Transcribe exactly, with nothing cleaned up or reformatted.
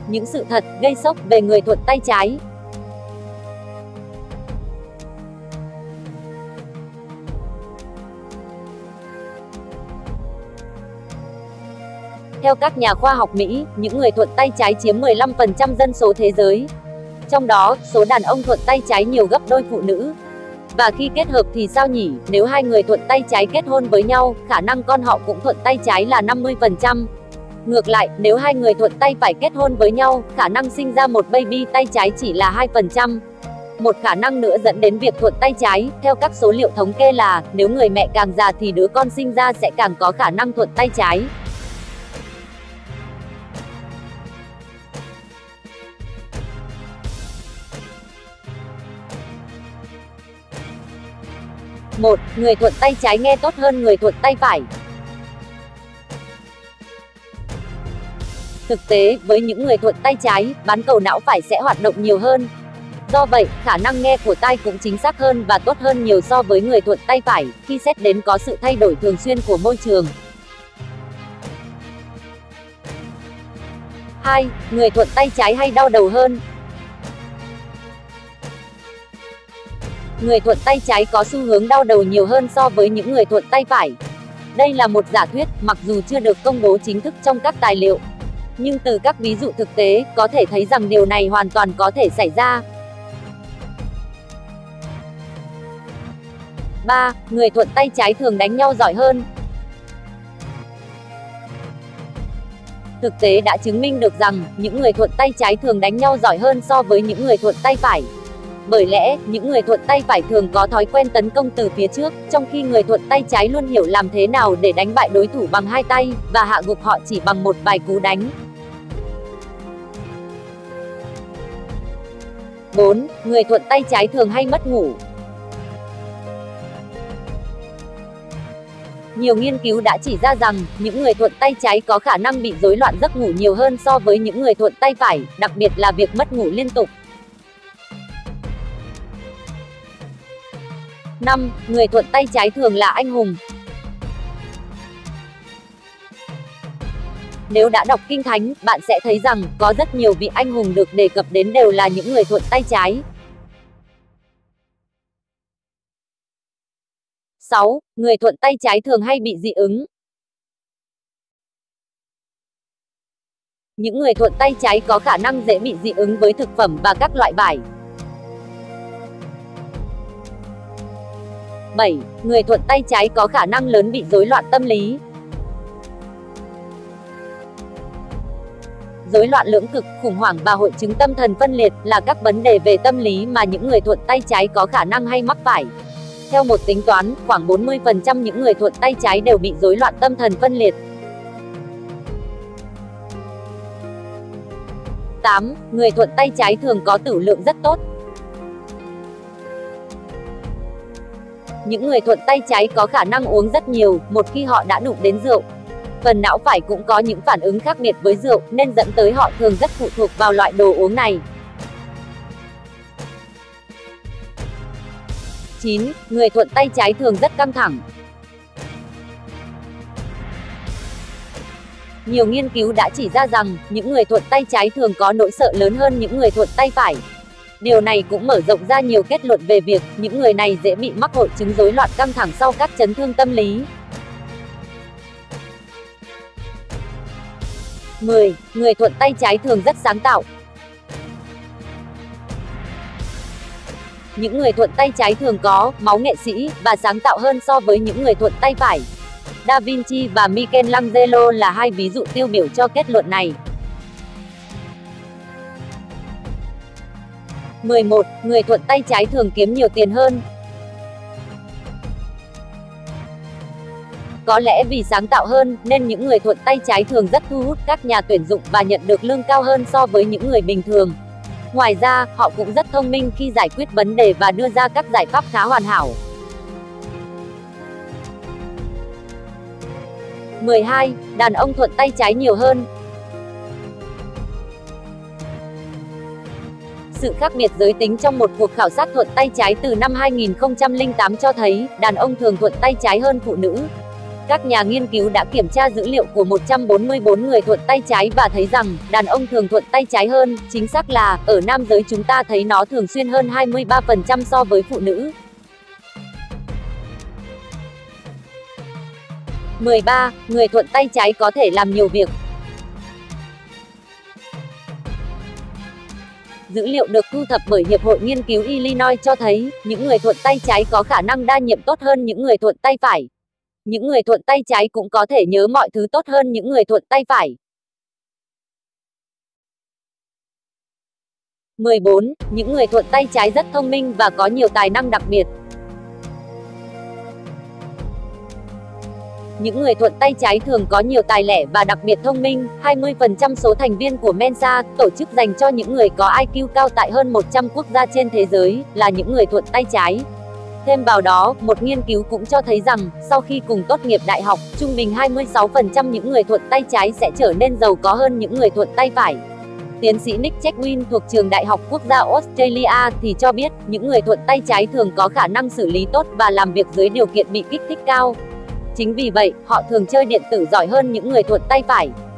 Những sự thật gây sốc về người thuận tay trái. Theo các nhà khoa học Mỹ, những người thuận tay trái chiếm mười lăm phần trăm dân số thế giới. Trong đó, số đàn ông thuận tay trái nhiều gấp đôi phụ nữ. Và khi kết hợp thì sao nhỉ? Nếu hai người thuận tay trái kết hôn với nhau, khả năng con họ cũng thuận tay trái là năm mươi phần trăm. Ngược lại, nếu hai người thuận tay phải kết hôn với nhau, khả năng sinh ra một baby tay trái chỉ là hai phần trăm. Một khả năng nữa dẫn đến việc thuận tay trái, theo các số liệu thống kê là, nếu người mẹ càng già thì đứa con sinh ra sẽ càng có khả năng thuận tay trái. một. Người thuận tay trái nghe tốt hơn người thuận tay phải. Thực tế, với những người thuận tay trái, bán cầu não phải sẽ hoạt động nhiều hơn. Do vậy, khả năng nghe của tai cũng chính xác hơn và tốt hơn nhiều so với người thuận tay phải, khi xét đến có sự thay đổi thường xuyên của môi trường. hai. Người thuận tay trái hay đau đầu hơn. Người thuận tay trái có xu hướng đau đầu nhiều hơn so với những người thuận tay phải. Đây là một giả thuyết, mặc dù chưa được công bố chính thức trong các tài liệu. Nhưng từ các ví dụ thực tế, có thể thấy rằng điều này hoàn toàn có thể xảy ra. ba. Người thuận tay trái thường đánh nhau giỏi hơn. Thực tế đã chứng minh được rằng, những người thuận tay trái thường đánh nhau giỏi hơn so với những người thuận tay phải. Bởi lẽ, những người thuận tay phải thường có thói quen tấn công từ phía trước, trong khi người thuận tay trái luôn hiểu làm thế nào để đánh bại đối thủ bằng hai tay, và hạ gục họ chỉ bằng một vài cú đánh. bốn. Người thuận tay trái thường hay mất ngủ. Nhiều nghiên cứu đã chỉ ra rằng, những người thuận tay trái có khả năng bị rối loạn giấc ngủ nhiều hơn so với những người thuận tay phải, đặc biệt là việc mất ngủ liên tục. năm. Người thuận tay trái thường là anh hùng. Nếu đã đọc Kinh Thánh, bạn sẽ thấy rằng, có rất nhiều vị anh hùng được đề cập đến đều là những người thuận tay trái. sáu. Người thuận tay trái thường hay bị dị ứng. Những người thuận tay trái có khả năng dễ bị dị ứng với thực phẩm và các loại vải. bảy. Người thuận tay trái có khả năng lớn bị rối loạn tâm lý. Rối loạn lưỡng cực, khủng hoảng và hội chứng tâm thần phân liệt là các vấn đề về tâm lý mà những người thuận tay trái có khả năng hay mắc phải. Theo một tính toán, khoảng bốn mươi phần trăm những người thuận tay trái đều bị rối loạn tâm thần phân liệt. tám. Người thuận tay trái thường có tửu lượng rất tốt. Những người thuận tay trái có khả năng uống rất nhiều, một khi họ đã đụng đến rượu. Phần não phải cũng có những phản ứng khác biệt với rượu, nên dẫn tới họ thường rất phụ thuộc vào loại đồ uống này. chín. Người thuận tay trái thường rất căng thẳng. Nhiều nghiên cứu đã chỉ ra rằng, những người thuận tay trái thường có nỗi sợ lớn hơn những người thuận tay phải. Điều này cũng mở rộng ra nhiều kết luận về việc, những người này dễ bị mắc hội chứng rối loạn căng thẳng sau các chấn thương tâm lý. mười. Người thuận tay trái thường rất sáng tạo. Những người thuận tay trái thường có máu nghệ sĩ và sáng tạo hơn so với những người thuận tay phải. Da Vinci và Michelangelo là hai ví dụ tiêu biểu cho kết luận này. mười một. Người thuận tay trái thường kiếm nhiều tiền hơn. Có lẽ vì sáng tạo hơn, nên những người thuận tay trái thường rất thu hút các nhà tuyển dụng và nhận được lương cao hơn so với những người bình thường. Ngoài ra, họ cũng rất thông minh khi giải quyết vấn đề và đưa ra các giải pháp khá hoàn hảo. mười hai. Đàn ông thuận tay trái nhiều hơn. Sự khác biệt giới tính trong một cuộc khảo sát thuận tay trái từ năm hai nghìn không trăm lẻ tám cho thấy, đàn ông thường thuận tay trái hơn phụ nữ. Các nhà nghiên cứu đã kiểm tra dữ liệu của một trăm bốn mươi bốn người thuận tay trái và thấy rằng đàn ông thường thuận tay trái hơn, chính xác là ở nam giới chúng ta thấy nó thường xuyên hơn hai mươi ba phần trăm so với phụ nữ. mười ba. Người thuận tay trái có thể làm nhiều việc. Dữ liệu được thu thập bởi Hiệp hội Nghiên cứu Illinois cho thấy, những người thuận tay trái có khả năng đa nhiệm tốt hơn những người thuận tay phải. Những người thuận tay trái cũng có thể nhớ mọi thứ tốt hơn những người thuận tay phải. mười bốn. Những người thuận tay trái rất thông minh và có nhiều tài năng đặc biệt. Những người thuận tay trái thường có nhiều tài lẻ và đặc biệt thông minh. hai mươi phần trăm số thành viên của Mensa, tổ chức dành cho những người có i kiu cao tại hơn một trăm quốc gia trên thế giới, là những người thuận tay trái. Thêm vào đó, một nghiên cứu cũng cho thấy rằng, sau khi cùng tốt nghiệp đại học, trung bình hai mươi sáu phần trăm những người thuận tay trái sẽ trở nên giàu có hơn những người thuận tay phải. Tiến sĩ Nick Checkwin thuộc Trường Đại học Quốc gia Australia thì cho biết, những người thuận tay trái thường có khả năng xử lý tốt và làm việc dưới điều kiện bị kích thích cao. Chính vì vậy, họ thường chơi điện tử giỏi hơn những người thuận tay phải.